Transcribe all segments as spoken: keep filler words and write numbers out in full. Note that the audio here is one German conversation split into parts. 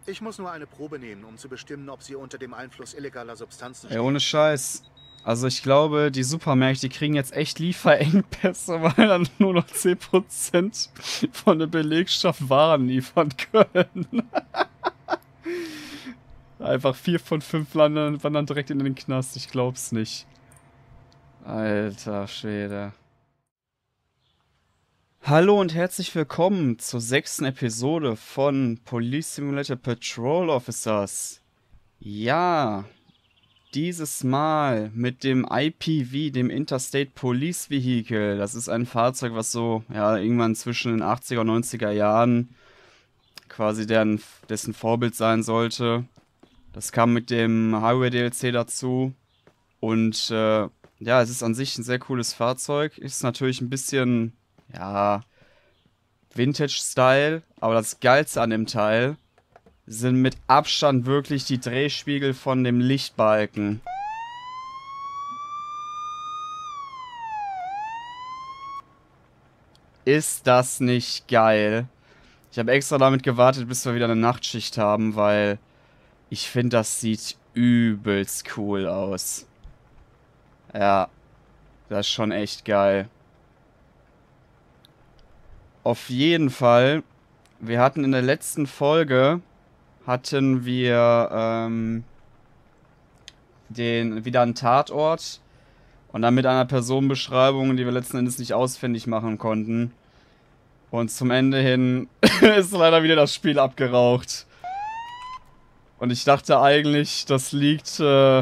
Ich muss nur eine Probe nehmen, um zu bestimmen, ob sie unter dem Einfluss illegaler Substanzen Ey, stehen. ohne Scheiß. Also ich glaube, die Supermärkte kriegen jetzt echt Lieferengpässe, weil dann nur noch zehn Prozent von der Belegschaft Waren liefern können. Einfach vier von fünf landen, wandern direkt in den Knast, ich glaub's nicht. Alter Schwede. Hallo und herzlich willkommen zur sechsten Episode von Police Simulator Patrol Officers. Ja, dieses Mal mit dem I P V, dem Interstate Police Vehicle. Das ist ein Fahrzeug, was so, ja, irgendwann zwischen den achtziger und neunziger Jahren quasi deren, dessen Vorbild sein sollte. Das kam mit dem Highway D L C dazu. Und äh, ja, es ist an sich ein sehr cooles Fahrzeug. Ist natürlich ein bisschen, ja, Vintage-Style. Aber das Geilste an dem Teil sind mit Abstand wirklich die Drehspiegel von dem Lichtbalken. Ist das nicht geil? Ich habe extra damit gewartet, bis wir wieder eine Nachtschicht haben, weil ich finde, das sieht übelst cool aus. Ja, das ist schon echt geil. Auf jeden Fall, wir hatten in der letzten Folge, hatten wir ähm, den, wieder einen Tatort und dann mit einer Personenbeschreibung, die wir letzten Endes nicht ausfindig machen konnten. Und zum Ende hin ist leider wieder das Spiel abgeraucht. Und ich dachte eigentlich, das liegt äh,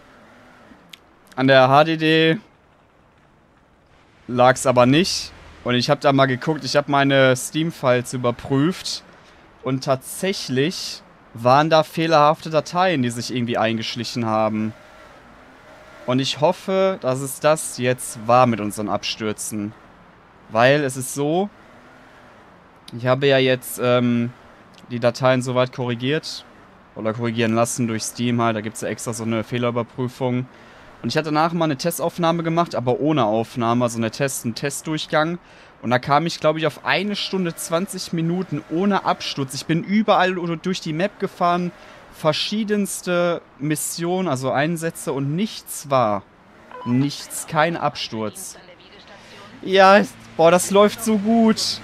an der H D D. Lag's aber nicht. Und ich habe da mal geguckt, ich habe meine Steam-Files überprüft. Und tatsächlich waren da fehlerhafte Dateien, die sich irgendwie eingeschlichen haben. Und ich hoffe, dass es das jetzt war mit unseren Abstürzen. Weil es ist so, ich habe ja jetzt ähm, die Dateien soweit korrigiert. Oder korrigieren lassen durch Steam halt. Da gibt es ja extra so eine Fehlerüberprüfung. Und ich hatte nachher mal eine Testaufnahme gemacht, aber ohne Aufnahme. Also eine Test, einen Testdurchgang. Und da kam ich, glaube ich, auf eine Stunde zwanzig Minuten ohne Absturz. Ich bin überall durch die Map gefahren. Verschiedenste Missionen, also Einsätze. Und nichts war. Nichts, kein Absturz. Ja, boah, das läuft so gut.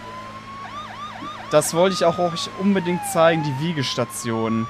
Das wollte ich auch euch unbedingt zeigen, die Wiegestation.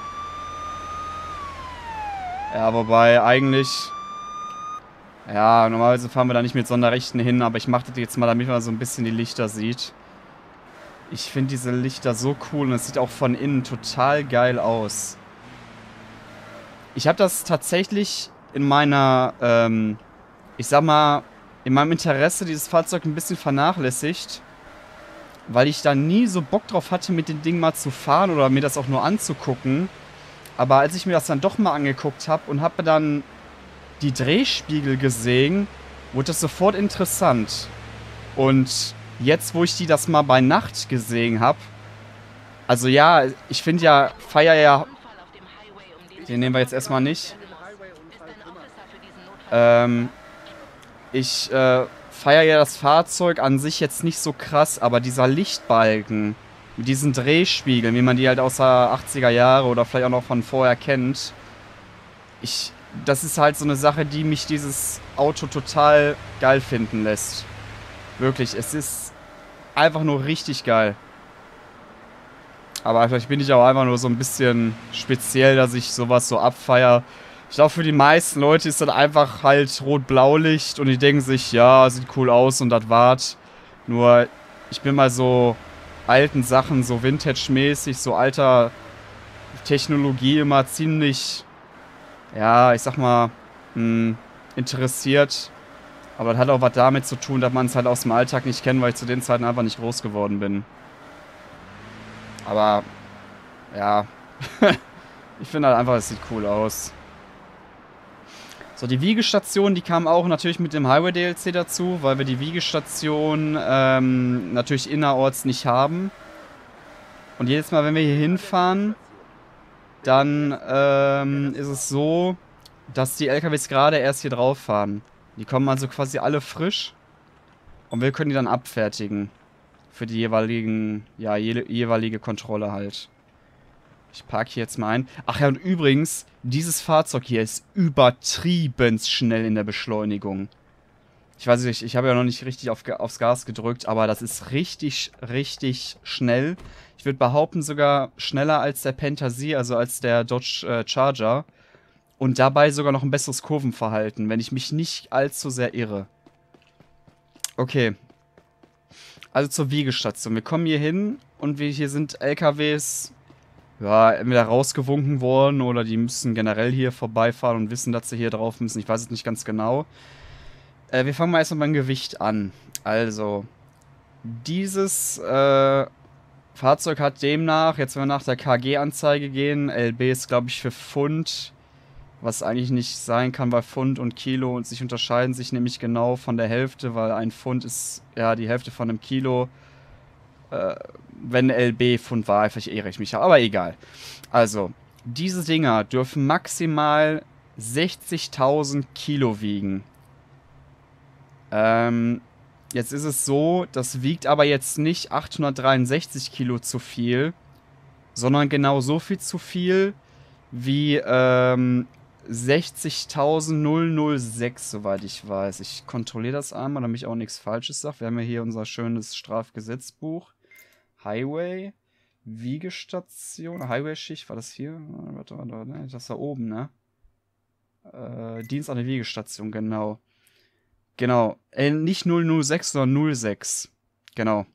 Ja, wobei eigentlich... Ja, normalerweise fahren wir da nicht mit Sonderrechten hin, aber ich mache das jetzt mal, damit man so ein bisschen die Lichter sieht. Ich finde diese Lichter so cool und es sieht auch von innen total geil aus. Ich habe das tatsächlich in meiner, ähm, ich sag mal, in meinem Interesse dieses Fahrzeug ein bisschen vernachlässigt. Weil ich da nie so Bock drauf hatte, mit dem Ding mal zu fahren oder mir das auch nur anzugucken. Aber als ich mir das dann doch mal angeguckt habe und habe dann die Drehspiegel gesehen, wurde das sofort interessant. Und jetzt, wo ich die das mal bei Nacht gesehen habe, also ja, ich finde ja, feier ja, den nehmen wir jetzt erstmal nicht. Ähm, ich, äh, feiere ja das Fahrzeug an sich jetzt nicht so krass, aber dieser Lichtbalken mit diesen Drehspiegeln, wie man die halt aus der achtziger Jahre oder vielleicht auch noch von vorher kennt, ich, das ist halt so eine Sache, die mich dieses Auto total geil finden lässt. Wirklich, es ist einfach nur richtig geil. Aber vielleicht bin ich auch einfach nur so ein bisschen speziell, dass ich sowas so abfeiere. Ich glaube, für die meisten Leute ist das einfach halt Rot-Blau-Licht und die denken sich, ja, sieht cool aus und das war's. Nur, ich bin mal so alten Sachen, so Vintage-mäßig, so alter Technologie immer ziemlich, ja, ich sag mal, mh, interessiert. Aber das hat auch was damit zu tun, dass man es halt aus dem Alltag nicht kennt, weil ich zu den Zeiten einfach nicht groß geworden bin. Aber, ja, ich finde halt einfach, es sieht cool aus. So, die Wiegestation, die kam auch natürlich mit dem Highway D L C dazu, weil wir die Wiegestation ähm, natürlich innerorts nicht haben. Und jedes Mal, wenn wir hier hinfahren, dann ähm, ist es so, dass die L K Ws gerade erst hier drauf fahren. Die kommen also quasi alle frisch und wir können die dann abfertigen. Für die jeweiligen, ja, je, jeweilige Kontrolle halt. Ich parke hier jetzt mal ein. Ach ja, und übrigens, dieses Fahrzeug hier ist übertrieben schnell in der Beschleunigung. Ich weiß nicht, ich habe ja noch nicht richtig auf, aufs Gas gedrückt, aber das ist richtig, richtig schnell. Ich würde behaupten, sogar schneller als der Pentasia, also als der Dodge äh, Charger. Und dabei sogar noch ein besseres Kurvenverhalten, wenn ich mich nicht allzu sehr irre. Okay. Also zur Wiegestation. Wir kommen hier hin und wir, hier sind L K Ws, ja, entweder rausgewunken worden oder die müssen generell hier vorbeifahren und wissen, dass sie hier drauf müssen. Ich weiß es nicht ganz genau. Äh, wir fangen mal erstmal beim Gewicht an. Also, dieses äh, Fahrzeug hat demnach, jetzt wenn wir nach der K G-Anzeige gehen, L B ist glaube ich für Pfund, was eigentlich nicht sein kann, weil Pfund und Kilo und sich unterscheiden sich nämlich genau von der Hälfte, weil ein Pfund ist ja die Hälfte von einem Kilo. Äh, wenn L B Pfund war, vielleicht irre ich mich, aber egal. Also, diese Dinger dürfen maximal sechzigtausend Kilo wiegen. Ähm, jetzt ist es so, das wiegt aber jetzt nicht achthundertdreiundsechzig Kilo zu viel, sondern genau so viel zu viel wie ähm, sechzigtausendsechs, soweit ich weiß. Ich kontrolliere das einmal, damit ich auch nichts Falsches sage. Wir haben ja hier unser schönes Strafgesetzbuch. Highway, Wiegestation, Highway-Schicht, war das hier? Warte, warte, warte, das war oben, ne? Äh, Dienst an der Wiegestation, genau. Genau, äh, nicht null null sechs, sondern null sechs. Genau.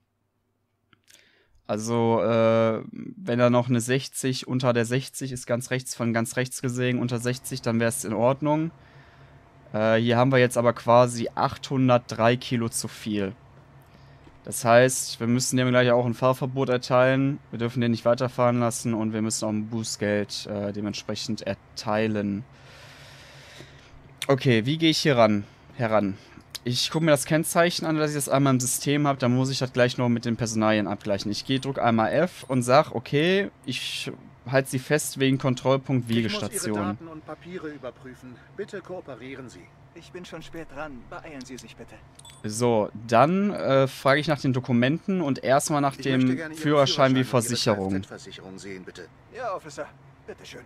Also, äh, wenn da noch eine sechzig unter der sechzig ist, ganz rechts, von ganz rechts gesehen, unter sechzig, dann wäre es in Ordnung. Äh, hier haben wir jetzt aber quasi achthundertdrei Kilo zu viel. Das heißt, wir müssen dem gleich auch ein Fahrverbot erteilen. Wir dürfen den nicht weiterfahren lassen und wir müssen auch ein Bußgeld äh, dementsprechend erteilen. Okay, wie gehe ich hier ran? heran? Ich gucke mir das Kennzeichen an, dass ich das einmal im System habe. Dann muss ich das gleich noch mit den Personalien abgleichen. Ich gehe, drücke einmal F und sage, okay, ich halte sie fest wegen Kontrollpunkt Wiegestation. Ich muss Ihre Daten und Papiere überprüfen. Bitte kooperieren Sie. Ich bin schon spät dran. Beeilen Sie sich bitte. So, dann äh, frage ich nach den Dokumenten und erstmal nach Ich dem möchte gerne Ihren Führerschein wie Führerschein und Ihre Versicherung. Kfz-Versicherung sehen, bitte. Ja, Officer. Bitteschön.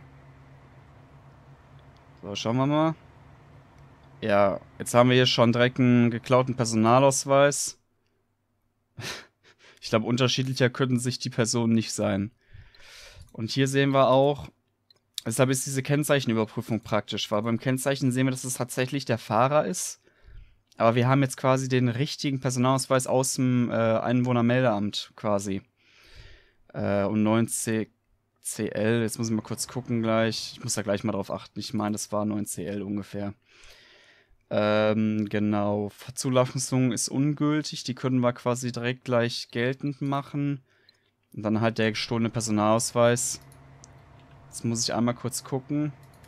So, schauen wir mal. Ja, jetzt haben wir hier schon direkt einen geklauten Personalausweis. Ich glaube, unterschiedlicher könnten sich die Personen nicht sein. Und hier sehen wir auch, deshalb ist diese Kennzeichenüberprüfung praktisch, weil beim Kennzeichen sehen wir, dass es tatsächlich der Fahrer ist. Aber wir haben jetzt quasi den richtigen Personalausweis aus dem äh, Einwohnermeldeamt quasi. Äh, und neun C L, jetzt muss ich mal kurz gucken gleich. Ich muss da gleich mal drauf achten. Ich meine, das war neun C L ungefähr. Ähm, genau. Zulassung ist ungültig. Die können wir quasi direkt gleich geltend machen. Und dann halt der gestohlene Personalausweis. Jetzt muss ich einmal kurz gucken,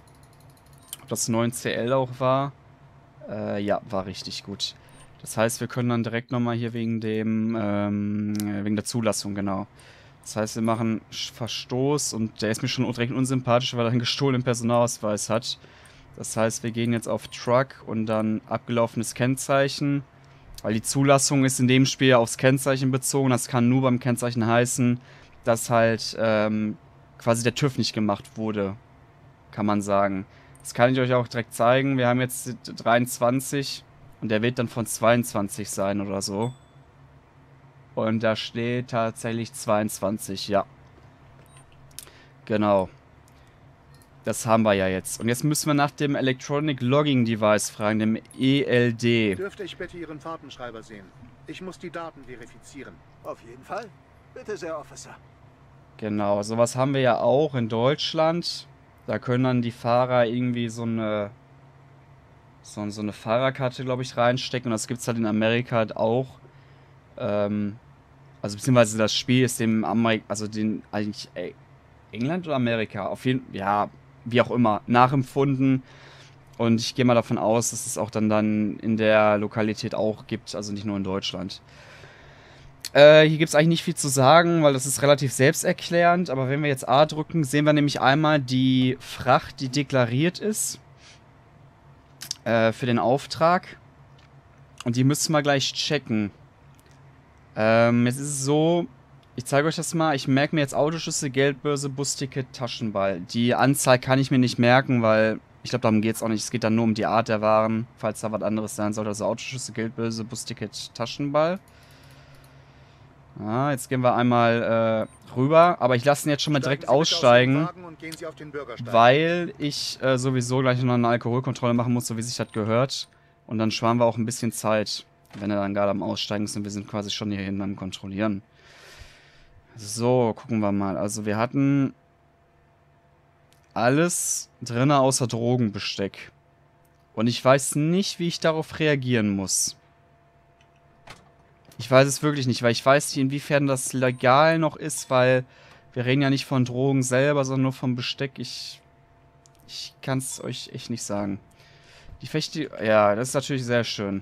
ob das neun C L auch war. Äh, ja, war richtig gut. Das heißt, wir können dann direkt nochmal hier wegen dem, ähm, wegen der Zulassung, genau. Das heißt, wir machen Verstoß und der ist mir schon direkt unsympathisch, weil er einen gestohlenen Personalausweis hat. Das heißt, wir gehen jetzt auf Truck und dann abgelaufenes Kennzeichen. Weil die Zulassung ist in dem Spiel aufs Kennzeichen bezogen. Das kann nur beim Kennzeichen heißen, dass halt ähm, quasi der TÜV nicht gemacht wurde, kann man sagen. Das kann ich euch auch direkt zeigen. Wir haben jetzt dreiundzwanzig und der wird dann von zweiundzwanzig sein oder so. Und da steht tatsächlich zweiundzwanzig, ja. Genau. Das haben wir ja jetzt. Und jetzt müssen wir nach dem Electronic Logging Device fragen, dem E L D. Dürfte ich bitte Ihren Fahrtenschreiber sehen? Ich muss die Daten verifizieren. Auf jeden Fall. Bitte sehr, Officer. Genau, sowas haben wir ja auch in Deutschland. Da können dann die Fahrer irgendwie so eine so, so eine Fahrerkarte, glaube ich, reinstecken. Und das gibt es halt in Amerika halt auch. Ähm, also beziehungsweise das Spiel ist dem Amerik also den eigentlich ey, England oder Amerika? Auf jeden Fall, ja, wie auch immer, nachempfunden. Und ich gehe mal davon aus, dass es auch dann, dann in der Lokalität auch gibt, also nicht nur in Deutschland. Äh, hier gibt es eigentlich nicht viel zu sagen, weil das ist relativ selbsterklärend. Aber wenn wir jetzt A drücken, sehen wir nämlich einmal die Fracht, die deklariert ist. Äh, für den Auftrag. Und die müssen wir gleich checken. Ähm, jetzt ist es so, Ich zeige euch das mal. Ich merke mir jetzt Autoschlüssel, Geldbörse, Busticket, Taschenball. Die Anzahl kann ich mir nicht merken, weil ich glaube, darum geht es auch nicht. Es geht dann nur um die Art der Waren, falls da was anderes sein sollte. Also Autoschlüssel, Geldbörse, Busticket, Taschenball. Ja, jetzt gehen wir einmal äh, rüber. Aber ich lasse ihn jetzt schon mal direkt aussteigen, weil ich äh, sowieso gleich noch eine Alkoholkontrolle machen muss, so wie sich das gehört. Und dann sparen wir auch ein bisschen Zeit, wenn er dann gerade am Aussteigen ist und wir sind quasi schon hier hinten am Kontrollieren. So, gucken wir mal. Also wir hatten alles drin außer Drogenbesteck. Und ich weiß nicht, wie ich darauf reagieren muss. Ich weiß es wirklich nicht, weil ich weiß nicht, inwiefern das legal noch ist, weil wir reden ja nicht von Drogen selber, sondern nur vom Besteck. Ich, ich kann es euch echt nicht sagen. Die Fechte, ja, das ist natürlich sehr schön.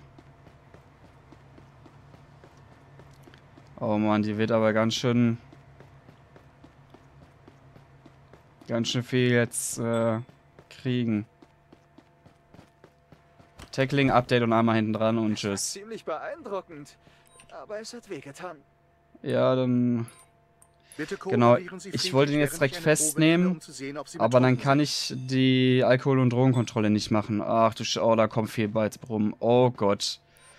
Oh Mann, die wird aber ganz schön... Ganz schön viel jetzt äh, kriegen. Tackling, Update und einmal hinten dran und tschüss. Ziemlich beeindruckend, aber es hat wehgetan. Ja, dann... Genau, ich wollte ihn jetzt direkt festnehmen, aber dann kann ich die Alkohol- und Drogenkontrolle nicht machen. Ach du Sch... Oh, da kommt viel bald rum. Oh Gott.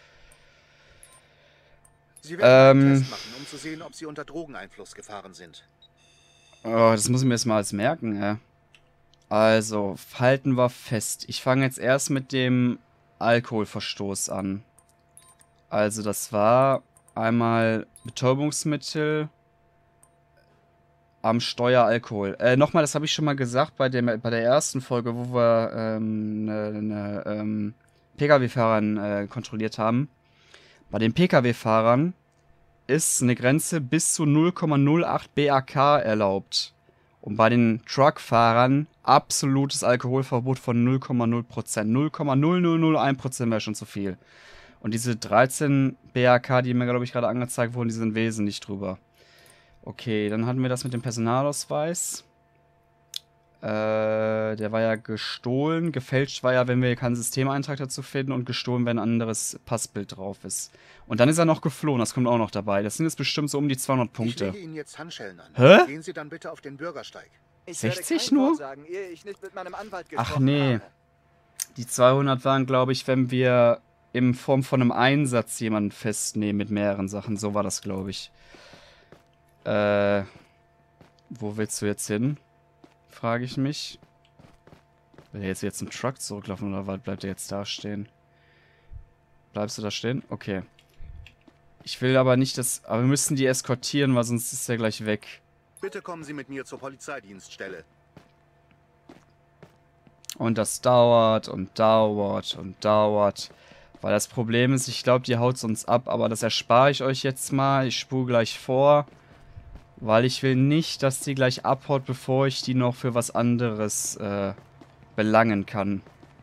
Sie werden einen Test machen, um zu sehen, ob Sie unter Drogeneinfluss gefahren sind. Oh, das muss ich mir jetzt mal alles merken, ja. Also, halten wir fest. Ich fange jetzt erst mit dem Alkoholverstoß an. Also, das war einmal Betäubungsmittel am Steuer Alkohol. Äh, nochmal, das habe ich schon mal gesagt bei, dem, bei der ersten Folge, wo wir ähm, ne, ne, ähm, Pkw-Fahrern äh, kontrolliert haben. Bei den Pkw-Fahrern ist eine Grenze bis zu null Komma null acht B A K erlaubt. Und bei den Truckfahrern absolutes Alkoholverbot von null Komma null Prozent. null Komma null null null eins Prozent wäre schon zu viel. Und diese dreizehn B A K, die mir, glaube ich, gerade angezeigt wurden, die sind wesentlich drüber. Okay, dann hatten wir das mit dem Personalausweis. Äh, der war ja gestohlen. Gefälscht war ja, wenn wir keinen Systemeintrag dazu finden. Und gestohlen, wenn ein anderes Passbild drauf ist. Und dann ist er noch geflohen, das kommt auch noch dabei. Das sind jetzt bestimmt so um die zweihundert Punkte. Ich lege Ihnen jetzt Handschellen an. Hä? Gehen Sie dann bitte auf den Bürgersteig. Ich sechzig werde kein nur? Wort sagen, ehe ich nicht mit meinem Anwalt Ach gesprochen nee. habe. Die zweihundert waren, glaube ich, wenn wir in Form von einem Einsatz jemanden festnehmen mit mehreren Sachen. So war das, glaube ich. Äh, wo willst du jetzt hin? Frage ich mich. Will er jetzt jetzt zum Truck zurücklaufen oder was? Bleibt er jetzt da stehen? Bleibst du da stehen? Okay. Ich will aber nicht, dass... Aber wir müssen die eskortieren, weil sonst ist er gleich weg. Bitte kommen Sie mit mir zur Polizeidienststelle. Und das dauert und dauert und dauert. Weil das Problem ist, ich glaube, die haut uns ab. Aber das erspare ich euch jetzt mal. Ich spule gleich vor. Weil ich will nicht, dass die gleich abhaut, bevor ich die noch für was anderes äh, belangen kann.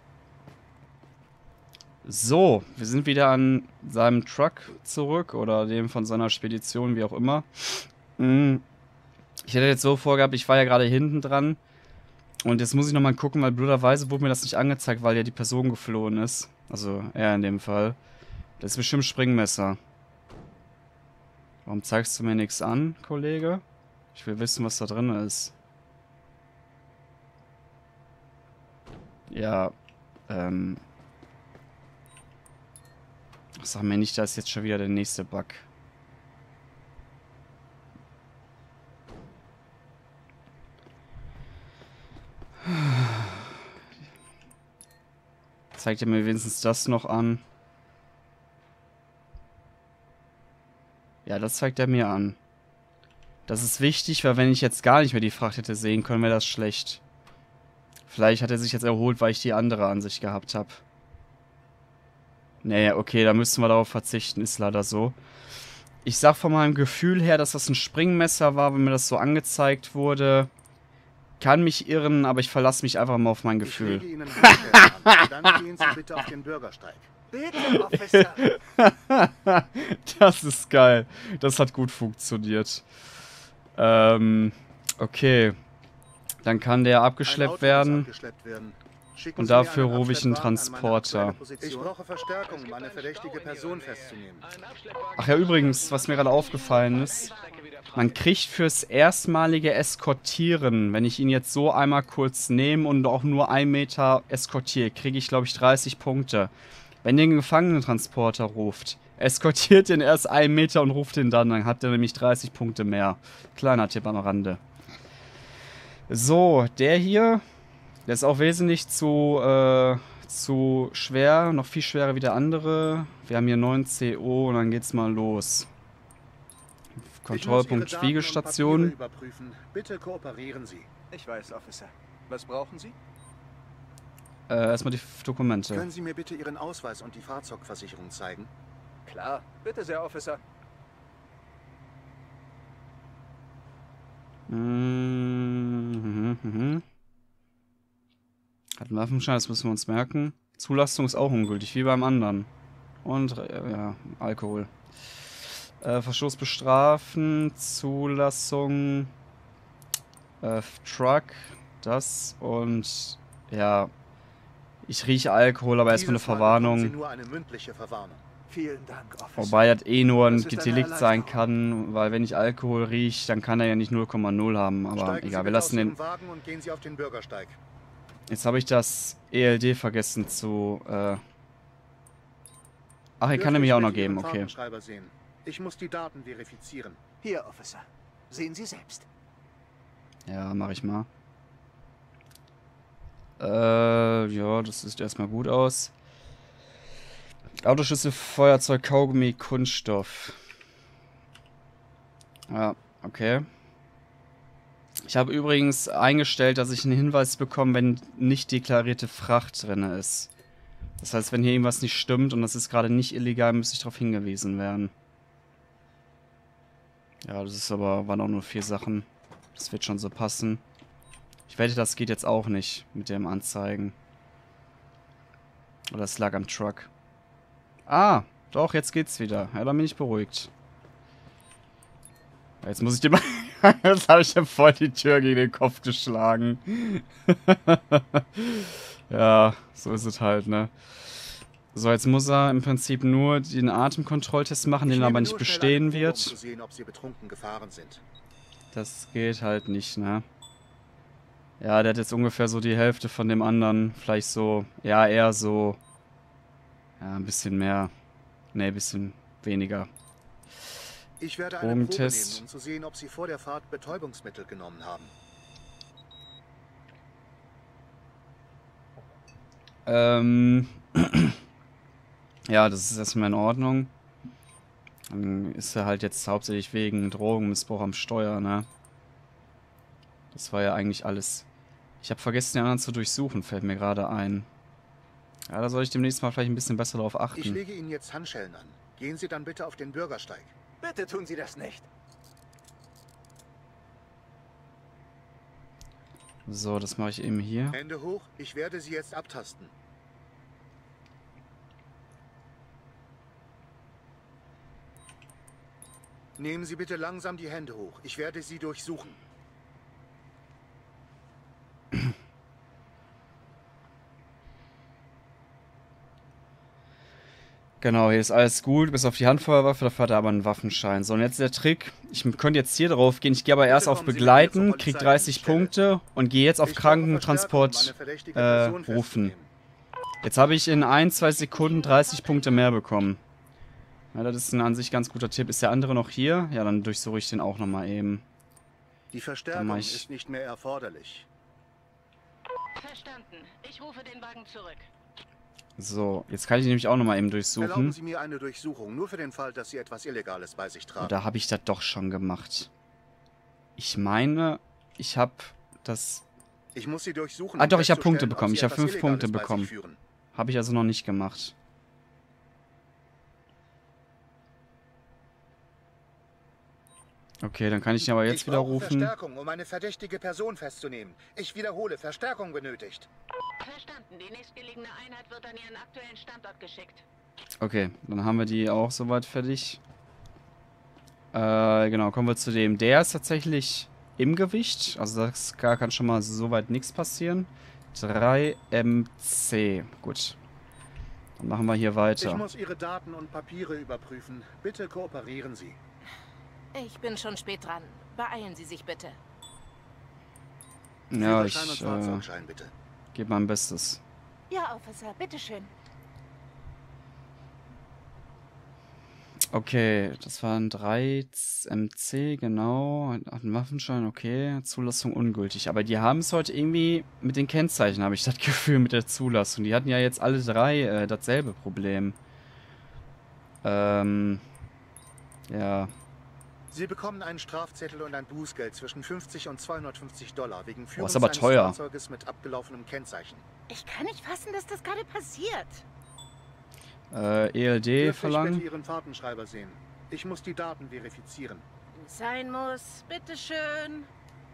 So, wir sind wieder an seinem Truck zurück. Oder dem von seiner Spedition, wie auch immer. Ich hätte jetzt so vorgehabt, ich war ja gerade hinten dran. Und jetzt muss ich nochmal gucken, weil blöderweise wurde mir das nicht angezeigt, weil ja die Person geflohen ist. Also er in dem Fall. Das ist bestimmt Springmesser. Warum zeigst du mir nichts an, Kollege? Ich will wissen, was da drin ist. Ja, ähm... Sag mir nicht, da ist jetzt schon wieder der nächste Bug. Zeigt er mir wenigstens das noch an? Ja, das zeigt er mir an. Das ist wichtig, weil wenn ich jetzt gar nicht mehr die Fracht hätte sehen können, wäre das schlecht. Vielleicht hat er sich jetzt erholt, weil ich die andere Ansicht gehabt habe. Nee, okay, da müssen wir darauf verzichten, ist leider so. Ich sag von meinem Gefühl her, dass das ein Springmesser war, wenn mir das so angezeigt wurde. Kann mich irren, aber ich verlasse mich einfach mal auf mein Gefühl. Ich lege Ihnen Handschellen an. Dann gehen Sie bitte auf den Bürgersteig. Bitte, Officer. Das ist geil. Das hat gut funktioniert. Ähm, okay. Dann kann der Ein abgeschleppt Auto muss werden. abgeschleppt werden. Schicken Und Sie mir dafür einen rufe ich einen Abschleppwagen an meine Transporter. aktuelle Position. Ich brauche Verstärkung, um eine verdächtige Person festzunehmen. Ach ja, übrigens, was mir gerade aufgefallen ist, man kriegt fürs erstmalige Eskortieren, wenn ich ihn jetzt so einmal kurz nehme und auch nur einen Meter eskortiere, kriege ich, glaube ich, dreißig Punkte. Wenn ihr einen Gefangenentransporter ruft, eskortiert den erst einen Meter und ruft ihn dann, dann habt ihr nämlich dreißig Punkte mehr. Kleiner Tipp am Rande. So, der hier, der ist auch wesentlich zu, äh, zu schwer, noch viel schwerer wie der andere. Wir haben hier neun C O und dann geht's mal los. Kontrollpunkt Spiegelstation. Bitte kooperieren Sie. Ich weiß, Officer. Was brauchen Sie? Äh, erstmal die Dokumente. Können Sie mir bitte Ihren Ausweis und die Fahrzeugversicherung zeigen? Klar. Bitte sehr, Officer. Mhm, mhm. Hat einen Waffenschein, das müssen wir uns merken. Zulassung ist auch ungültig, wie beim anderen. Und, äh, ja, Alkohol. Äh, Verstoß bestrafen, Zulassung, äh, Truck, das und, ja, ich rieche Alkohol, aber erstmal eine Verwarnung. Sie nur eine mündliche Verwarnung. Vielen Dank, Officer. Wobei das eh nur ein Das ist Delikt eine sein Erleichterung. kann, weil wenn ich Alkohol rieche, dann kann er ja nicht null Komma null haben, aber Steigen egal, Sie wir bitte aus lassen den... Ihrem Wagen und gehen Sie auf den Bürgersteig. Jetzt habe ich das E L D vergessen zu... Äh Ach, er kann er mich auch noch geben, okay. Fahrtenschreiber sehen. Ich muss die Daten verifizieren. Hier, Officer. Sehen Sie selbst. Ja, mache ich mal. Äh, ja, das sieht erstmal gut aus. Autoschlüssel, Feuerzeug, Kaugummi, Kunststoff. Ja, okay. Ich habe übrigens eingestellt, dass ich einen Hinweis bekomme, wenn nicht deklarierte Fracht drin ist. Das heißt, wenn hier irgendwas nicht stimmt und das ist gerade nicht illegal, müsste ich darauf hingewiesen werden. Ja, das ist aber, waren auch nur vier Sachen. Das wird schon so passen. Ich wette, das geht jetzt auch nicht mit dem Anzeigen. Oder es lag am Truck. Ah, doch, jetzt geht's wieder. Ja, dann bin ich beruhigt. Jetzt muss ich dir mal... Jetzt habe ich ja voll die Tür gegen den Kopf geschlagen. Ja, so ist es halt, ne? So, jetzt muss er im Prinzip nur den Atemkontrolltest machen, den er aber nicht bestehen wird. Um zu sehen, ob Sie betrunken gefahren sind. Das geht halt nicht, ne? Ja, der hat jetzt ungefähr so die Hälfte von dem anderen. Vielleicht so, ja, eher so... Ja, ein bisschen mehr. Ne, ein bisschen weniger. Ich werde eine Probe nehmen, Drogentest. um zu sehen, ob Sie vor der Fahrt Betäubungsmittel genommen haben. Ähm... Ja, das ist erstmal in Ordnung. Dann ist er halt jetzt hauptsächlich wegen Drogenmissbrauch am Steuer, ne? Das war ja eigentlich alles. Ich habe vergessen, den anderen zu durchsuchen, fällt mir gerade ein. Ja, da soll ich demnächst mal vielleicht ein bisschen besser darauf Ich achten. lege Ihnen jetzt Handschellen an. Gehen Sie dann bitte auf den Bürgersteig. Bitte tun Sie das nicht. So, das mache ich eben hier. Hände hoch, ich werde Sie jetzt abtasten. Nehmen Sie bitte langsam die Hände hoch. Ich werde Sie durchsuchen. Genau, hier ist alles gut, bis auf die Handfeuerwaffe, dafür hat er aber einen Waffenschein. So, und jetzt der Trick. Ich könnte jetzt hier drauf gehen. Ich gehe aber erst auf Begleiten, krieg dreißig Punkte und gehe jetzt auf Krankentransport äh, rufen. Jetzt habe ich in ein, zwei Sekunden dreißig Punkte mehr bekommen. Ja, das ist ein an sich ganz guter Tipp. Ist der andere noch hier? Ja, dann durchsuche ich den auch nochmal eben. Die Verstärkung ist nicht mehr erforderlich. Verstanden. Ich rufe den Wagen zurück. So, jetzt kann ich nämlich auch nochmal eben durchsuchen. Erlauben Sie mir eine Durchsuchung, nur für den Fall, dass Sie etwas Illegales bei sich tragen. Oder habe ich das doch schon gemacht? Ich meine, ich habe das... Ich muss Sie durchsuchen. Ah um doch, ich habe Punkte festzustellen, ob bekommen. Sie Ich habe etwas fünf Punkte Illegales bei sich bekommen. führen. Habe ich also noch nicht gemacht. Okay, dann kann ich ihn aber jetzt Ich wieder brauche rufen. Verstärkung, um eine verdächtige Person festzunehmen. Ich wiederhole, Verstärkung benötigt. Verstanden. Die nächstgelegene Einheit wird an ihren aktuellen Standort geschickt. Okay, dann haben wir die auch soweit fertig. Äh, genau, kommen wir zu dem. Der ist tatsächlich im Gewicht. Also das kann schon mal soweit nichts passieren. drei M C. Gut. Dann machen wir hier Ich weiter. muss Ihre Daten und Papiere überprüfen. Bitte kooperieren Sie. Ich bin schon spät dran. Beeilen Sie sich bitte. Ja, Führerschein und ich äh, Fahrzeugschein, bitte. gebe mein Bestes. Ja, Officer, bitteschön. Okay, das waren drei M C, genau. Hat einen Waffenschein, okay. Zulassung ungültig. Aber die haben es heute irgendwie mit den Kennzeichen, habe ich das Gefühl, mit der Zulassung. Die hatten ja jetzt alle drei äh, dasselbe Problem. Ähm, ja. Sie bekommen einen Strafzettel und ein Bußgeld zwischen fünfzig und zweihundertfünfzig Dollar wegen Führung ist aber eines teuer. Fahrzeuges mit abgelaufenem Kennzeichen. Ich kann nicht fassen, dass das gerade passiert. Äh, E L D Dürfte ich verlangen. bitte Ihren Fahrtenschreiber sehen? Ich muss die Daten verifizieren. Wenn's sein muss, bitteschön.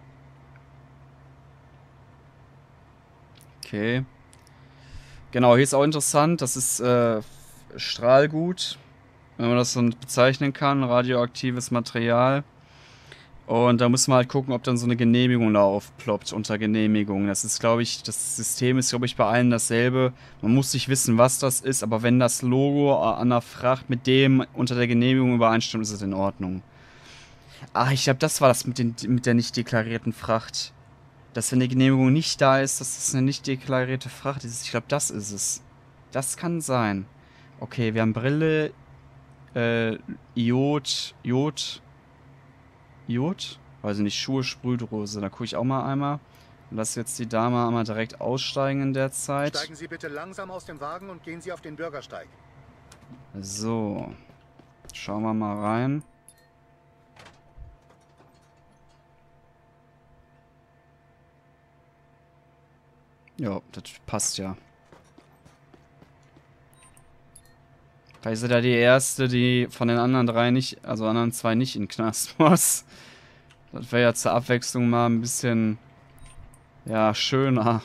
Okay. Genau, hier ist auch interessant, das ist äh, Strahlgut, wenn man das so bezeichnen kann, radioaktives Material. Und da muss man halt gucken, ob dann so eine Genehmigung da aufploppt unter Genehmigung. Das ist, glaube ich, das System ist, glaube ich, bei allen dasselbe. Man muss nicht wissen, was das ist, aber wenn das Logo an der Fracht mit dem unter der Genehmigung übereinstimmt, ist es in Ordnung. Ah, ich glaube, das war das mit, den, mit der nicht deklarierten Fracht. Dass, wenn die Genehmigung nicht da ist, dass das eine nicht deklarierte Fracht ist. Ich glaube, das ist es. Das kann sein. Okay, wir haben Brille, äh, Iod, Jod, Jod? Weiß ich nicht, Schuhe, Sprühdose. Da gucke ich auch mal einmal. Und lass jetzt die Dame einmal direkt aussteigen in der Zeit. Steigen Sie bitte langsam aus dem Wagen und gehen Sie auf den Bürgersteig. So. Schauen wir mal rein. Ja, das passt ja. Vielleicht ist ja die erste, die von den anderen drei nicht, also anderen zwei nicht in den Knast muss. Das wäre ja zur Abwechslung mal ein bisschen, ja, schöner.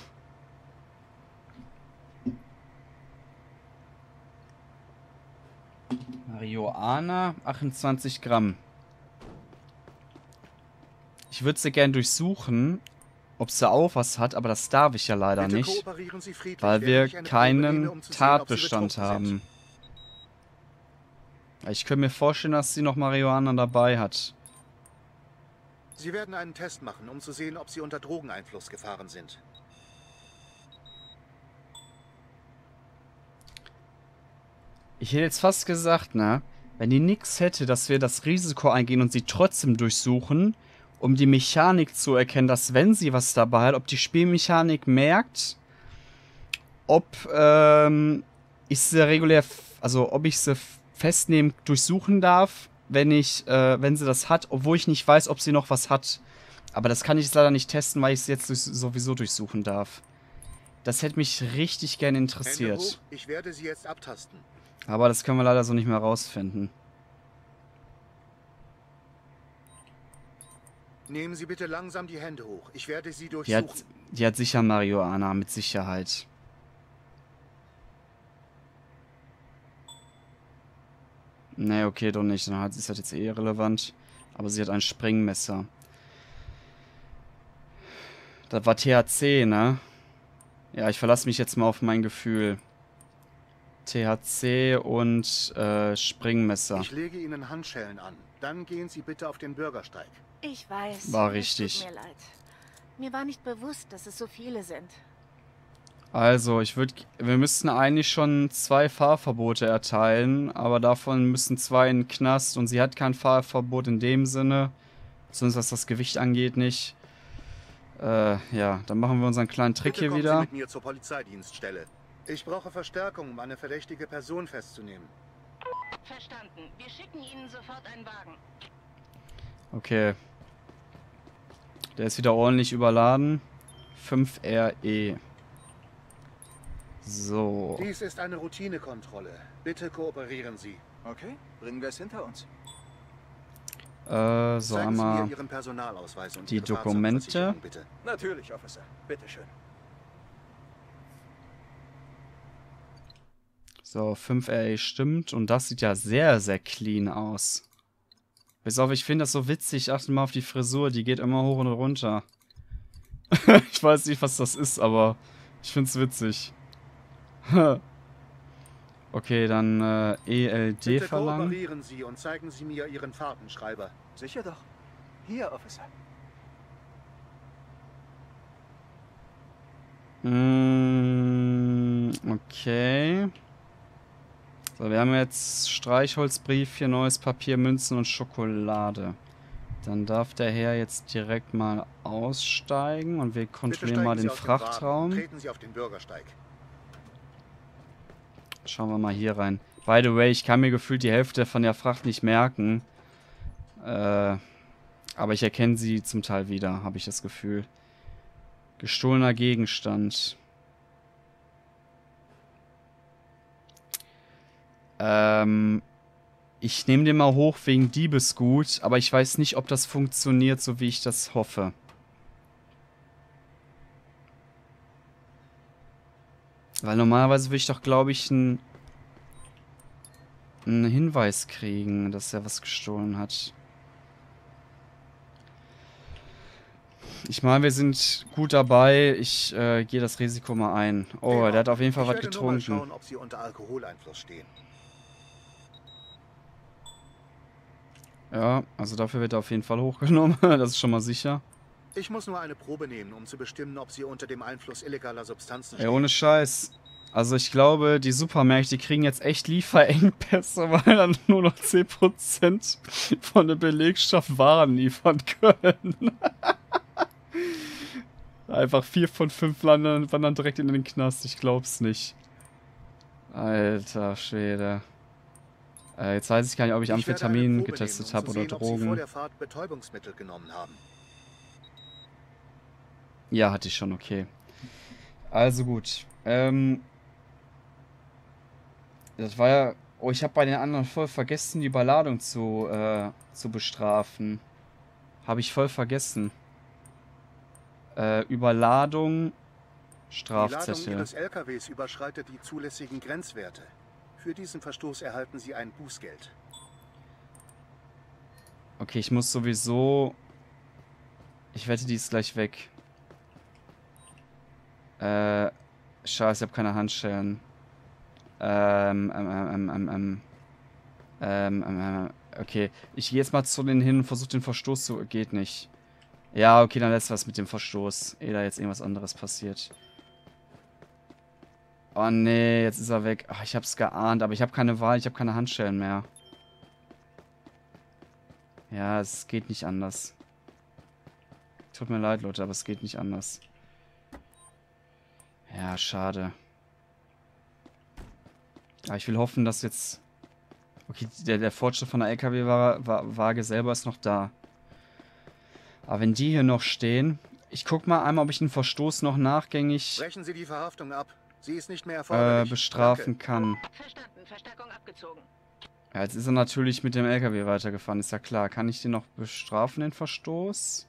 Marihuana, achtundzwanzig Gramm. Ich würde sie gern durchsuchen, ob sie auch was hat, aber das darf ich ja leider Bitte nicht, kooperieren Sie friedlich, weil wir während ich eine Probe nehme, keinen um zu sehen, ob Sie Tatbestand betrunken sind. haben. Ich könnte mir vorstellen, dass sie noch Marihuana dabei hat. Sie werden einen Test machen, um zu sehen, ob Sie unter Drogeneinfluss gefahren sind. Ich hätte jetzt fast gesagt, ne, wenn die nix hätte, dass wir das Risiko eingehen und sie trotzdem durchsuchen, um die Mechanik zu erkennen, dass wenn sie was dabei hat, ob die Spielmechanik merkt, ob ähm, ich sie regulär, also ob ich sie festnehmen, durchsuchen darf, wenn ich, äh, wenn sie das hat, obwohl ich nicht weiß, ob sie noch was hat. Aber das kann ich jetzt leider nicht testen, weil ich es jetzt durch, sowieso durchsuchen darf. Das hätte mich richtig gern Hände interessiert. hoch, ich werde Sie jetzt abtasten. Aber das können wir leider so nicht mehr rausfinden. Nehmen Sie bitte langsam die Hände hoch. Ich werde Sie Die durchsuchen. hat, die hat sicher Marihuana, mit Sicherheit. Nee, okay, doch nicht. Dann hat, ist das jetzt eh irrelevant. Aber sie hat ein Springmesser. Das war T H C, ne? Ja, ich verlasse mich jetzt mal auf mein Gefühl. T H C und äh, Springmesser. Ich lege Ihnen Handschellen an. Dann gehen Sie bitte auf den Bürgersteig. Ich weiß. War es richtig. Tut mir leid. Mir war nicht bewusst, dass es so viele sind. Also, ich würde, wir müssten eigentlich schon zwei Fahrverbote erteilen, aber davon müssen zwei in den Knast und sie hat kein Fahrverbot in dem Sinne, zumindest was das Gewicht angeht nicht. Äh, ja, dann machen wir unseren kleinen Trick Bitte hier kommen wieder. Sie mit mir zur Polizeidienststelle. Ich brauche Verstärkung, um eine verdächtige Person festzunehmen. Verstanden. Wir schicken Ihnen sofort einen Wagen. Okay. Der ist wieder ordentlich überladen. fünf R E. So. Dies ist eine Routinekontrolle. Bitte kooperieren Sie. Okay, bringen wir es hinter uns. Äh, so Zeigen Sie mir einmal Ihren Personalausweis und die Ihre Dokumente. Fahrzeugversicherung, bitte. Natürlich, Officer. Bitteschön. So, fünf R E stimmt. Und das sieht ja sehr, sehr clean aus. Bis auf, ich finde das so witzig. Achte mal auf die Frisur. Die geht immer hoch und runter. Ich weiß nicht, was das ist, aber Ich find's witzig. Okay, dann äh, E L D Bitte verlangen. kooperieren Sie und zeigen Sie mir Ihren Fahrtenschreiber. Sicher doch. Hier, Officer. Mm, okay. So, wir haben jetzt Streichholzbrief, hier neues Papier, Münzen und Schokolade. Dann darf der Herr jetzt direkt mal aussteigen und wir Bitte kontrollieren steigen mal Sie den aus dem Wagen Frachtraum. und treten Sie auf den Bürgersteig. Schauen wir mal hier rein. By the way, ich kann mir gefühlt die Hälfte von der Fracht nicht merken. Äh, aber ich erkenne sie zum Teil wieder, habe ich das Gefühl. Gestohlener Gegenstand. Ähm, ich nehme den mal hoch wegen Diebesgut, aber ich weiß nicht, ob das funktioniert, so wie ich das hoffe. Weil normalerweise würde ich doch, glaube ich, einen einen Hinweis kriegen, dass er was gestohlen hat. Ich meine, wir sind gut dabei. Ich äh, gehe das Risiko mal ein. Oh, der hat auf jeden Fall ich was werde nur mal getrunken. schauen, ob Sie unter Alkoholeinfluss stehen. Ja, also dafür wird er auf jeden Fall hochgenommen. Das ist schon mal sicher. Ich muss nur eine Probe nehmen, um zu bestimmen, ob Sie unter dem Einfluss illegaler Substanzen Ey, stehen. ohne Scheiß. Also ich glaube, die Supermärkte kriegen jetzt echt Lieferengpässe, weil dann nur noch zehn Prozent von der Belegschaft Waren liefern können. Einfach vier von fünf landen, wandern direkt in den Knast. Ich glaub's nicht. Alter Schwede. Äh, jetzt weiß ich gar nicht, ob ich Ich werde eine Amphetamin Probe getestet nehmen, um habe zu oder sehen, ob Sie vor Drogen. der Fahrt Betäubungsmittel genommen haben. Ja, hatte ich schon, okay. Also gut. Ähm... Das war ja... Oh, ich habe bei den anderen voll vergessen, die Überladung zu, äh, zu bestrafen. Habe ich voll vergessen. Äh, Überladung... Die Ladung Strafzettel. Ihres L K Ws überschreitet die zulässigen Grenzwerte. Für diesen Verstoß erhalten Sie ein Bußgeld. Okay, ich muss sowieso... Ich wette, die ist gleich weg. Äh... Scheiße, ich habe keine Handschellen. Ähm, ähm, ähm, ähm, ähm, ähm, ähm, ähm, okay. Ich gehe jetzt mal zu denen hin und versuche den Verstoß zu... Geht nicht. Ja, okay, dann lässt was mit dem Verstoß. Ehe da jetzt irgendwas anderes passiert. Oh nee, jetzt ist er weg. Ach, ich hab's geahnt, aber ich habe keine Wahl, ich habe keine Handschellen mehr. Ja, es geht nicht anders. Tut mir leid, Leute, aber es geht nicht anders. Ja, schade. Aber ich will hoffen, dass jetzt... Okay, der, der Fortschritt von der L K W-Waage selber ist noch da. Aber wenn die hier noch stehen... Ich guck mal einmal, ob ich den Verstoß noch nachgängig Brechen Sie die Verhaftung ab. Sie ist nicht mehr äh, erforderlich. bestrafen kann. Verstanden. Verstärkung abgezogen. Ja, jetzt ist er natürlich mit dem L K W weitergefahren, ist ja klar. Kann ich den noch bestrafen, den Verstoß?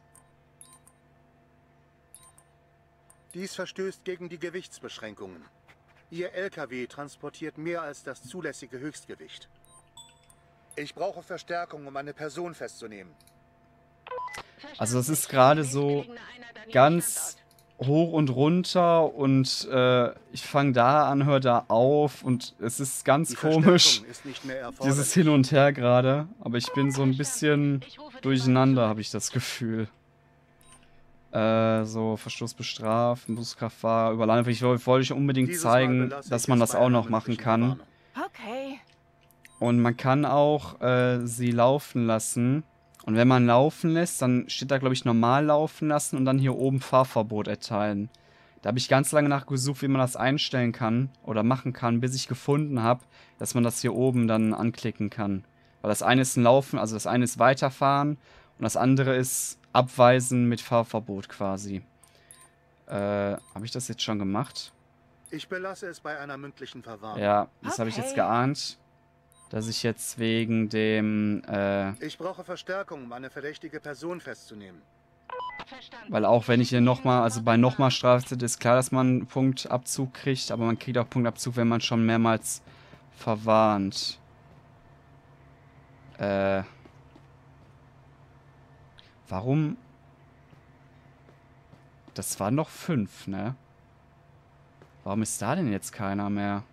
Dies verstößt gegen die Gewichtsbeschränkungen. Ihr L K W transportiert mehr als das zulässige Höchstgewicht. Ich brauche Verstärkung, um eine Person festzunehmen. Also das ist gerade so ganz hoch und runter und äh, ich fange da an, höre da auf und es ist ganz Die komisch, Verstärkung ist nicht mehr erforderlich. dieses Hin und Her gerade. Aber ich bin so ein bisschen durcheinander, habe ich das Gefühl. Äh, so, Verstoß bestraft, Buskraft war überladen. Ich wollte ich unbedingt Dieses Mal zeigen, belasse dass ich man es das bei auch einer noch machen mündlichen kann. Verwarnung. Okay. Und man kann auch äh, sie laufen lassen. Und wenn man laufen lässt, dann steht da, glaube ich, normal laufen lassen und dann hier oben Fahrverbot erteilen. Da habe ich ganz lange nachgesucht, wie man das einstellen kann oder machen kann, bis ich gefunden habe, dass man das hier oben dann anklicken kann. Weil das eine ist ein Laufen, also das eine ist Weiterfahren und das andere ist Abweisen mit Fahrverbot quasi. Äh, habe ich das jetzt schon gemacht? Ich belasse es bei einer mündlichen Verwarnung. Ja, das habe ich jetzt Okay. geahnt. Dass ich jetzt wegen dem, äh, Ich brauche Verstärkung, um eine verdächtige Person festzunehmen. Verstanden. weil auch wenn ich hier nochmal, also bei nochmal Strafzettel ist klar, dass man einen Punktabzug kriegt, aber man kriegt auch Punktabzug, wenn man schon mehrmals verwarnt. Äh, warum? Das waren noch fünf, ne? Warum ist da denn jetzt keiner mehr?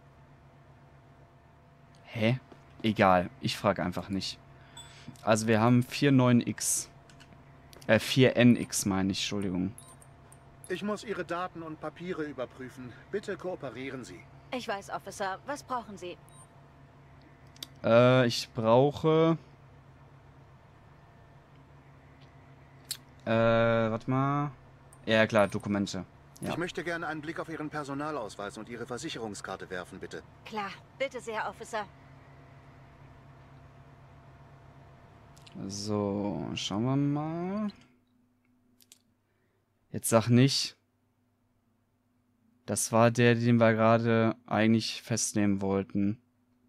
Hä? Egal, ich frage einfach nicht. Also wir haben vier neun X. Äh, vier N X meine ich, Entschuldigung. Ich muss Ihre Daten und Papiere überprüfen. Bitte kooperieren Sie. Ich weiß, Officer. Was brauchen Sie? Äh, ich brauche... Äh, warte mal. Ja, klar, Dokumente. Ja. Ich möchte gerne einen Blick auf Ihren Personalausweis und Ihre Versicherungskarte werfen, bitte. Klar. Bitte sehr, Officer. So, schauen wir mal. Jetzt sag nicht, das war der, den wir gerade eigentlich festnehmen wollten.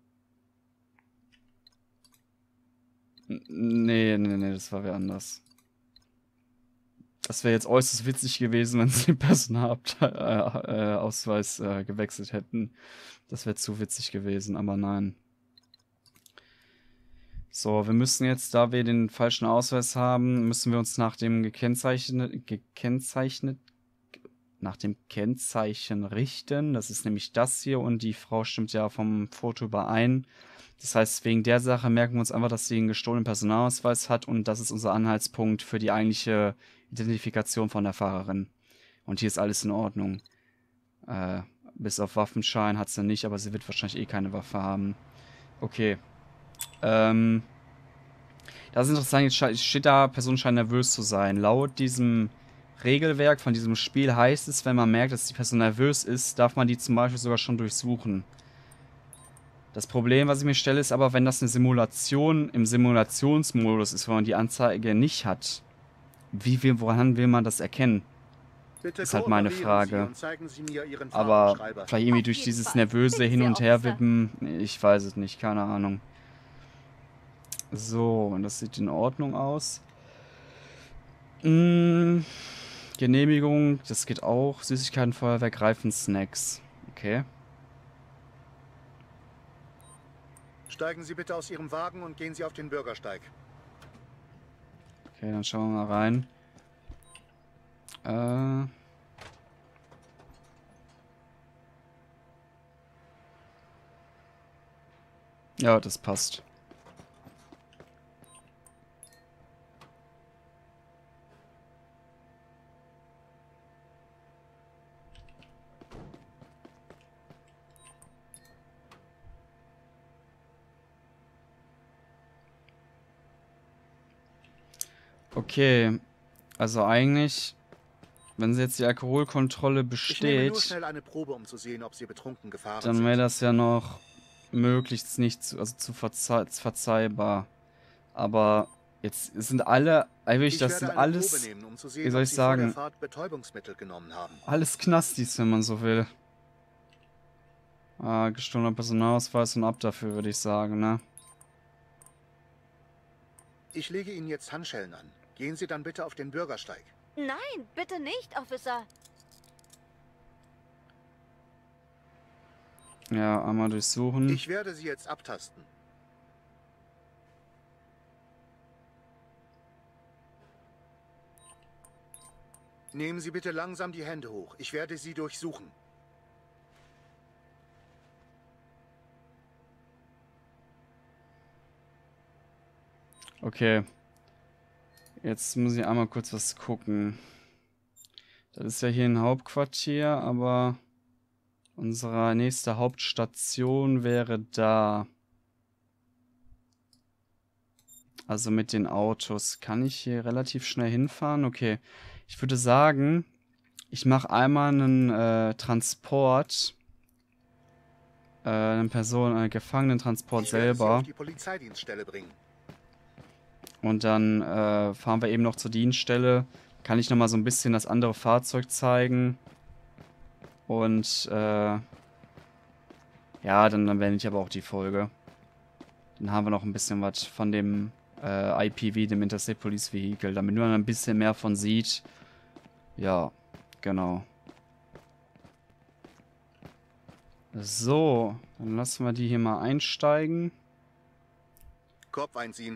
N nee, nee, nee, das war wer anders. Das wäre jetzt äußerst witzig gewesen, wenn sie den Personalausweis äh, äh, gewechselt hätten. Das wäre zu witzig gewesen, aber nein. So, wir müssen jetzt, da wir den falschen Ausweis haben, müssen wir uns nach dem gekennzeichnet, gekennzeichnet, nach dem Kennzeichen richten. Das ist nämlich das hier und die Frau stimmt ja vom Foto überein. Das heißt, wegen der Sache merken wir uns einfach, dass sie einen gestohlenen Personalausweis hat und das ist unser Anhaltspunkt für die eigentliche Identifikation von der Fahrerin. Und hier ist alles in Ordnung. Äh, bis auf Waffenschein hat sie nicht, aber sie wird wahrscheinlich eh keine Waffe haben. Okay. Ähm, das ist interessant, jetzt steht da, Person scheint nervös zu sein. Laut diesem Regelwerk von diesem Spiel heißt es, wenn man merkt, dass die Person nervös ist, darf man die zum Beispiel sogar schon durchsuchen. Das Problem, was ich mir stelle, ist aber, wenn das eine Simulation im Simulationsmodus ist, wo man die Anzeige nicht hat, wie will, woran will man das erkennen? Bitte ist halt meine kooperieren Sie Frage. und zeigen Sie mir Ihren Aber Fahrtenschreiber. vielleicht irgendwie Auf durch jeden dieses Fall. nervöse Bitte Hin- sehr, und Officer. Herwippen, ich weiß es nicht, keine Ahnung. So, und das sieht in Ordnung aus. Mm, Genehmigung, das geht auch. Süßigkeiten, Feuerwerk, Reifen, Snacks. Okay. Steigen Sie bitte aus Ihrem Wagen und gehen Sie auf den Bürgersteig. Okay, dann schauen wir mal rein. Äh... Ja, das passt. Okay, also eigentlich, wenn jetzt die Alkoholkontrolle Ich nehme nur besteht, schnell eine Probe, um zu sehen, ob Sie betrunken gefahren dann sind. wäre das ja noch möglichst nicht zu, also zu verzeih verzeihbar. Aber jetzt sind alle, eigentlich, Ich das werde sind eine alles, Probe nehmen, um zu sehen, wie soll ob ich Sie vor der sagen, Fahrt Betäubungsmittel genommen haben. alles Knastis, wenn man so will. Ah, gestohlener Personalausweis und ab dafür, würde ich sagen, ne? Ich lege Ihnen jetzt Handschellen an. Gehen Sie dann bitte auf den Bürgersteig. Nein, bitte nicht, Officer. Ja, einmal durchsuchen. Ich werde Sie jetzt abtasten. Nehmen Sie bitte langsam die Hände hoch. Ich werde Sie durchsuchen. Okay. Jetzt muss ich einmal kurz was gucken. Das ist ja hier ein Hauptquartier, aber unsere nächste Hauptstation wäre da. Also mit den Autos. Kann ich hier relativ schnell hinfahren? Okay. Ich würde sagen, ich mache einmal einen äh, Transport. Äh, einen Person, einen Gefangenentransport Ich werde Sie selber. auf die Polizeidienststelle bringen. Und dann äh, fahren wir eben noch zur Dienststelle. Kann ich nochmal so ein bisschen das andere Fahrzeug zeigen. Und äh, ja, dann, dann beende ich aber auch die Folge. Dann haben wir noch ein bisschen was von dem äh, I P V, dem Interstate Police Vehicle, damit man ein bisschen mehr von sieht. Ja, genau. So, dann lassen wir die hier mal einsteigen. Kopf einziehen.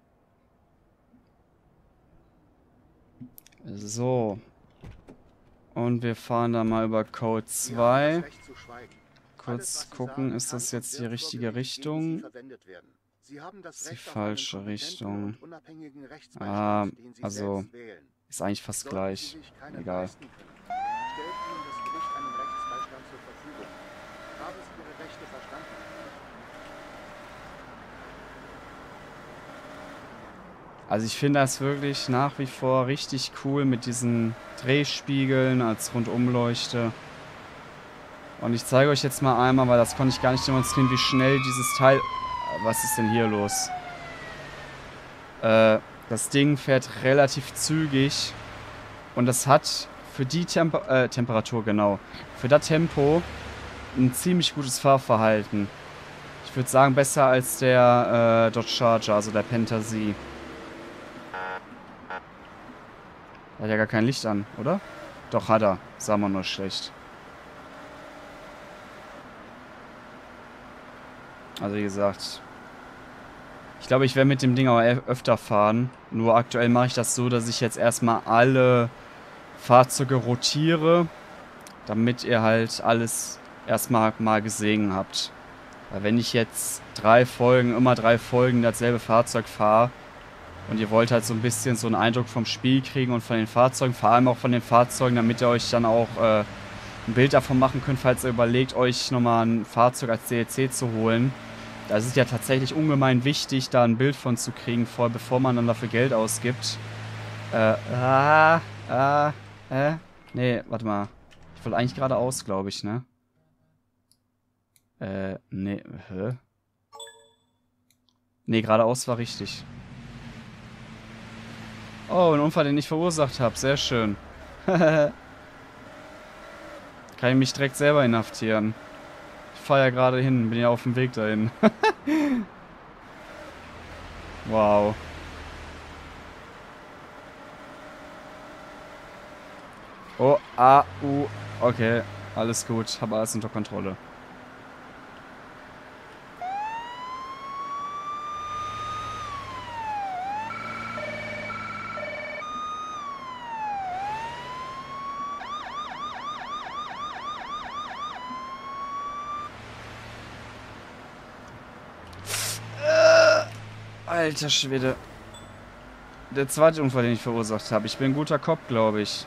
So. Und wir fahren da mal über Code zwei. Kurz gucken, ist das jetzt die richtige Richtung? Das ist die falsche Richtung. Ah, also ist eigentlich fast gleich. Egal. Also ich finde das wirklich nach wie vor richtig cool mit diesen Drehspiegeln als Rundumleuchte. Und ich zeige euch jetzt mal einmal, weil das konnte ich gar nicht demonstrieren, wie schnell dieses Teil... Was ist denn hier los? Äh, das Ding fährt relativ zügig. Und das hat für die Temper äh, Temperatur, genau, für das Tempo ein ziemlich gutes Fahrverhalten. Ich würde sagen, besser als der äh, Dodge Charger, also der Pentazy. Hat ja gar kein Licht an, oder? Doch, hat er. Sah man nur schlecht. Also wie gesagt, ich glaube, ich werde mit dem Ding auch öfter fahren. Nur aktuell mache ich das so, dass ich jetzt erstmal alle Fahrzeuge rotiere, damit ihr halt alles erstmal mal gesehen habt. Weil wenn ich jetzt drei Folgen, immer drei Folgen dasselbe Fahrzeug fahre und ihr wollt halt so ein bisschen so einen Eindruck vom Spiel kriegen und von den Fahrzeugen, vor allem auch von den Fahrzeugen, damit ihr euch dann auch äh, ein Bild davon machen könnt, falls ihr überlegt, euch nochmal ein Fahrzeug als D L C zu holen. Das ist ja tatsächlich ungemein wichtig, da ein Bild von zu kriegen, vor, bevor man dann dafür Geld ausgibt. Äh, ah, ah, äh, nee, warte mal. Ich wollte eigentlich geradeaus, glaube ich, ne? Äh, nee, hä? Nee, geradeaus war richtig. Oh, ein Unfall, den ich verursacht habe. Sehr schön. Kann ich mich direkt selber inhaftieren. Ich fahre ja gerade hin, bin ja auf dem Weg dahin. Wow. Oh, ah, uh, okay. Alles gut, habe alles unter Kontrolle. Alter Schwede. Der zweite Unfall, den ich verursacht habe. Ich bin ein guter Cop, glaube ich.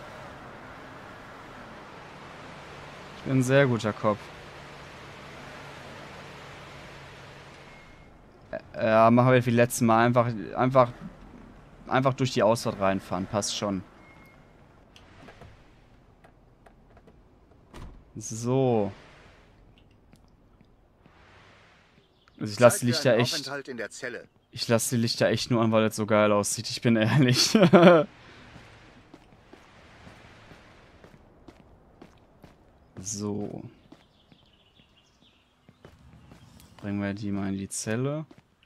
Ich bin ein sehr guter Cop. Ja, machen wir wie letztes Mal. Einfach, einfach, einfach durch die Ausfahrt reinfahren. Passt schon. So. Also ich lasse die Lichter echt... Ich lasse die Lichter echt nur an, weil das so geil aussieht. Ich bin ehrlich. So. Bringen wir die mal in die Zelle.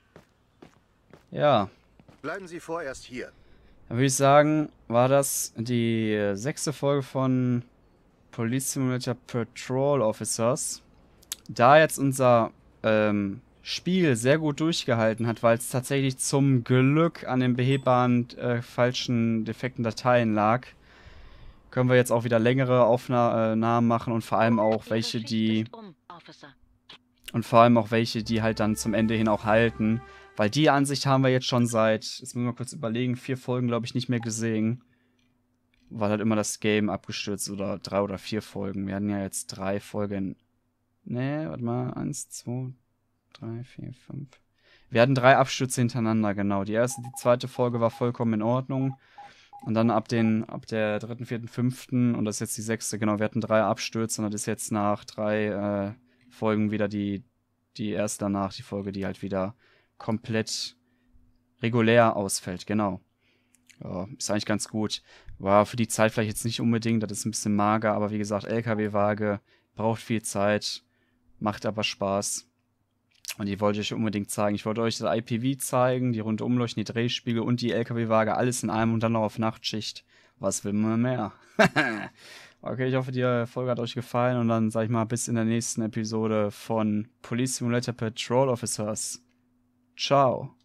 Ja. Bleiben Sie vorerst hier. Dann würde ich sagen, war das die sechste Folge von Police Simulator Patrol Officers. Da jetzt unser ähm, Spiel sehr gut durchgehalten hat, weil es tatsächlich zum Glück an den behebbaren äh, falschen, defekten Dateien lag, können wir jetzt auch wieder längere Aufnahmen machen und vor allem auch welche, die und vor allem auch welche, die halt dann zum Ende hin auch halten, weil die Ansicht haben wir jetzt schon seit, jetzt müssen wir kurz überlegen, vier Folgen, glaube ich, nicht mehr gesehen, weil halt immer das Game abgestürzt oder drei oder vier Folgen. Wir hatten ja jetzt drei Folgen, ne, warte mal, eins, zwei, drei, vier, fünf. Wir hatten drei Abstürze hintereinander, genau. Die erste, die zweite Folge war vollkommen in Ordnung. Und dann ab den, ab der dritten, vierten, fünften und das ist jetzt die sechste, genau, wir hatten drei Abstürze und das ist jetzt nach drei äh, Folgen wieder die, die erste danach, die Folge, die halt wieder komplett regulär ausfällt, genau. Ja, ist eigentlich ganz gut. War für die Zeit vielleicht jetzt nicht unbedingt, das ist ein bisschen mager, aber wie gesagt, L K W-Waage braucht viel Zeit, macht aber Spaß. Und die wollte ich euch unbedingt zeigen. Ich wollte euch das I P V zeigen, die Rundumleuchten, die Drehspiegel und die L K W-Waage, alles in einem und dann noch auf Nachtschicht. Was will man mehr? Okay, ich hoffe, die Folge hat euch gefallen und dann sag ich mal bis in der nächsten Episode von Police Simulator Patrol Officers. Ciao.